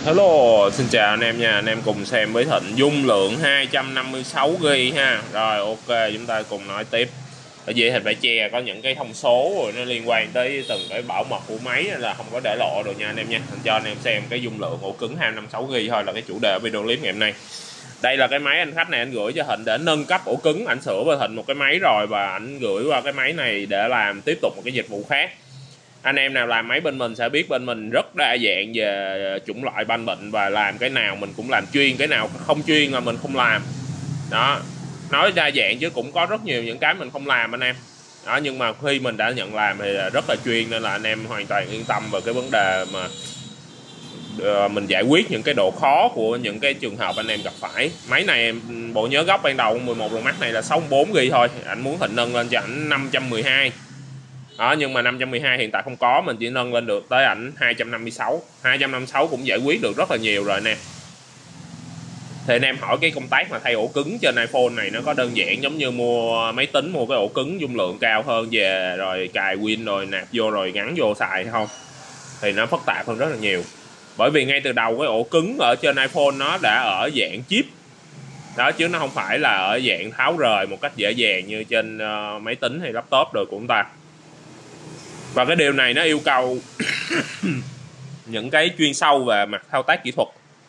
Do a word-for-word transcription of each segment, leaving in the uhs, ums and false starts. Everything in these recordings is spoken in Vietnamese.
Hello, xin chào anh em nha. Anh em cùng xem với Thịnh dung lượng hai trăm năm mươi sáu gi ga bai ha. Rồi ok, chúng ta cùng nói tiếp. Ở dưới Thịnh phải che có những cái thông số rồi nó liên quan tới từng cái bảo mật của máy nên là không có để lộ được nha anh em nha. Mình cho anh em xem cái dung lượng ổ cứng hai trăm năm mươi sáu gi ga bai thôi là cái chủ đề video clip ngày hôm nay. Đây là cái máy anh khách này anh gửi cho Thịnh để nâng cấp ổ cứng, anh sửa cho Thịnh một cái máy rồi và anh gửi qua cái máy này để làm tiếp tục một cái dịch vụ khác. Anh em nào làm máy bên mình sẽ biết bên mình rất đa dạng về chủng loại banh bệnh và làm cái nào mình cũng làm chuyên, cái nào không chuyên mà mình không làm. Đó, nói đa dạng chứ cũng có rất nhiều những cái mình không làm anh em. Đó, nhưng mà khi mình đã nhận làm thì rất là chuyên nên là anh em hoàn toàn yên tâm về cái vấn đề mà mình giải quyết những cái độ khó của những cái trường hợp anh em gặp phải. Máy này bộ nhớ gốc ban đầu mười một Pro Max này là sáu mươi bốn gi ga bai thôi, anh muốn Thịnh nâng lên cho ảnh năm trăm mười hai. Đó, nhưng mà năm trăm mười hai hiện tại không có, mình chỉ nâng lên được tới ảnh hai trăm năm mươi sáu. hai trăm năm mươi sáu cũng giải quyết được rất là nhiều rồi nè. Thì anh em hỏi cái công tác mà thay ổ cứng trên iPhone này nó có đơn giản giống như mua máy tính, mua cái ổ cứng dung lượng cao hơn về rồi cài Win rồi nạp vô rồi gắn vô xài hay không? Thì nó phức tạp hơn rất là nhiều. Bởi vì ngay từ đầu cái ổ cứng ở trên iPhone nó đã ở dạng chip. Đó, chứ nó không phải là ở dạng tháo rời một cách dễ dàng như trên uh, máy tính hay laptop được của chúng ta. Và cái điều này nó yêu cầu những cái chuyên sâu về mặt thao tác kỹ thuật.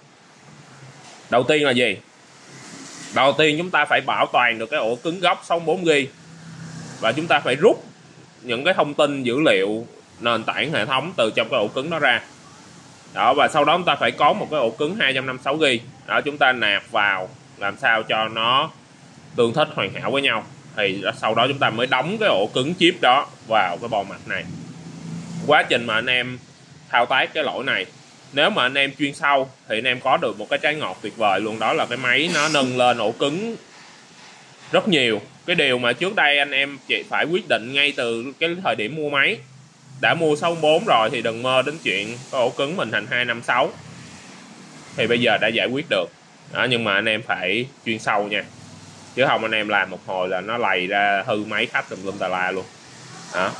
Đầu tiên là gì? Đầu tiên chúng ta phải bảo toàn được cái ổ cứng gốc sáu mươi bốn gi ga bai và chúng ta phải rút những cái thông tin dữ liệu nền tảng hệ thống từ trong cái ổ cứng đó ra. Đó, và sau đó chúng ta phải có một cái ổ cứng hai trăm năm mươi sáu gi ga bai. Đó, chúng ta nạp vào làm sao cho nó tương thích hoàn hảo với nhau. Thì sau đó chúng ta mới đóng cái ổ cứng chip đó vào cái bò mạch này. Quá trình mà anh em thao tác cái lỗi này, nếu mà anh em chuyên sâu thì anh em có được một cái trái ngọt tuyệt vời luôn, đó là cái máy nó nâng lên ổ cứng rất nhiều. Cái điều mà trước đây anh em chỉ phải quyết định ngay từ cái thời điểm mua máy. Đã mua sáu mươi bốn rồi thì đừng mơ đến chuyện có ổ cứng mình thành hai trăm năm mươi sáu. Thì bây giờ đã giải quyết được. Đó, nhưng mà anh em phải chuyên sâu nha. Chứ không anh em làm một hồi là nó lầy ra hư máy khách tùm lum tà la luôn. Đó.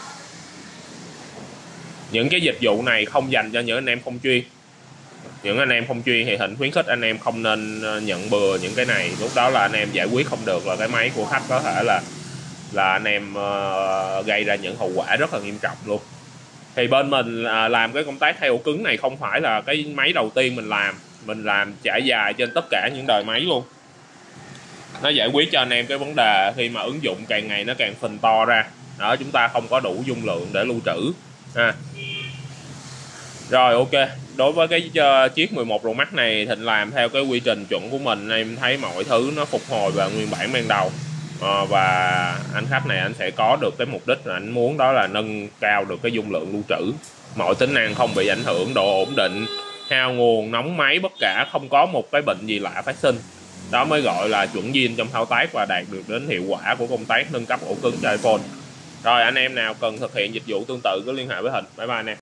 Những cái dịch vụ này không dành cho những anh em không chuyên. Những anh em không chuyên thì Thịnh khuyến khích anh em không nên nhận bừa những cái này. Lúc đó là anh em giải quyết không được là cái máy của khách có thể là là anh em uh, gây ra những hậu quả rất là nghiêm trọng luôn. Thì bên mình uh, làm cái công tác thay ổ cứng này không phải là cái máy đầu tiên mình làm. Mình làm trải dài trên tất cả những đời máy luôn. Nó giải quyết cho anh em cái vấn đề khi mà ứng dụng càng ngày nó càng phình to ra. Đó, chúng ta không có đủ dung lượng để lưu trữ ha. Rồi ok, đối với cái uh, chiếc mười một Pro Max này Thịnh làm theo cái quy trình chuẩn của mình, em thấy mọi thứ nó phục hồi về nguyên bản ban đầu. À, và anh khách này anh sẽ có được cái mục đích là anh muốn đó là nâng cao được cái dung lượng lưu trữ, mọi tính năng không bị ảnh hưởng, độ ổn định, hao nguồn, nóng máy bất cả, không có một cái bệnh gì lạ phát sinh. Đó mới gọi là chuẩn zin trong thao tác và đạt được đến hiệu quả của công tác nâng cấp ổ cứng cho iPhone. Rồi anh em nào cần thực hiện dịch vụ tương tự cứ liên hệ với Thịnh. Bye bye anh em.